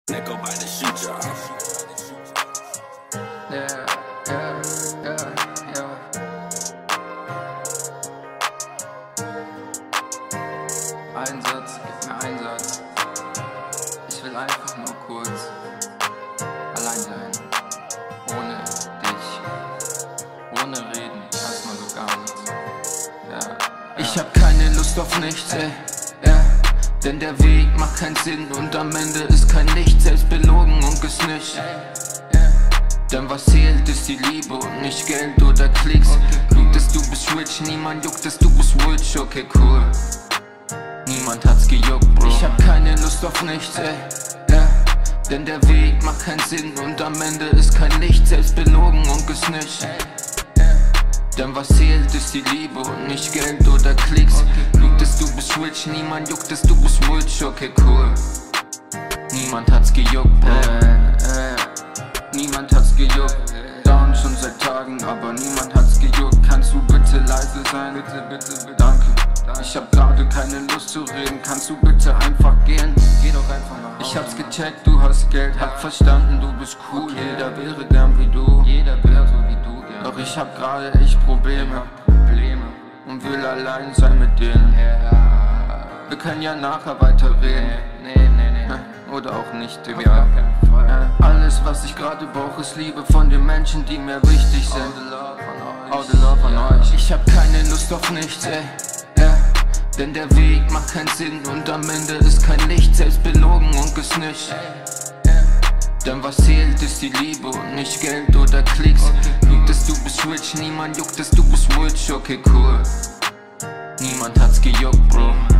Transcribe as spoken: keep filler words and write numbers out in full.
Nickel by the shoot job. Yeah, yeah, yeah, yeah. Einsatz, gib mir Einsatz. Ich will einfach nur kurz allein sein. Ohne dich. Ohne reden, erstmal so gar nichts. Ja, ja. Ich hab keine Lust auf nichts, ey. Ja. Denn der Weg macht keinen Sinn und am Ende ist kein Licht, selbst belogen und gesnitcht. Denn was zählt ist die Liebe und nicht Geld oder Klicks. Gut, dass du bist rich, niemand juckt, dass du bist rich, okay cool. Niemand hat's gejuckt, Bro. Ich hab keine Lust auf nichts, ey, ja. Denn der Weg macht keinen Sinn und am Ende ist kein Licht, selbst belogen und gesnitcht. Denn was zählt ist die Liebe und nicht Geld oder Klicks. Gut, dass du bist rich, niemand juckt, dass du bist rich, okay cool. Niemand hat's gejuckt, Bro. Äh, äh. Niemand hat's gejuckt, down schon seit Tagen, aber niemand hat's gejuckt. Kannst du bitte leise sein? Bitte, bitte, bitte. Danke. Ich hab gerade keine Lust zu reden, kannst du bitte einfach gehen? Geh doch einfach nach Hause. Ich hab's gecheckt, du hast Geld, hab verstanden, du bist cool. Okay. Jeder wäre gern wie du, jeder wäre so wie du gern. Doch ich hab gerade echt Probleme, Probleme und will allein sein mit denen. Yeah. Wir können ja nachher weiter reden. Nee, nee, nee, nee. Oder auch nicht, Digga. Ja. Alles, was ich gerade brauche, ist Liebe von den Menschen, die mir wichtig sind. All the love von euch. Ich hab keine Lust auf nichts, ey. Ja. Denn der Weg macht keinen Sinn und am Ende ist kein Licht, selbst belogen und gesnitcht. Denn was zählt ist die Liebe und nicht Geld oder Klicks. Gut, dass du bist rich, niemand juckt, dass du bist rich, okay cool. Niemand hat's gejuckt, Bro.